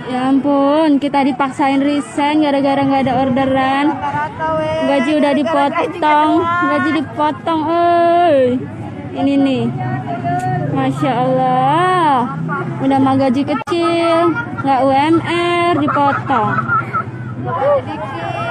Ya ampun, kita dipaksain resign gara-gara nggak ada orderan. Gaji udah dipotong, gaji dipotong, ini nih, Masya Allah, udah mah gaji kecil, nggak UMR dipotong.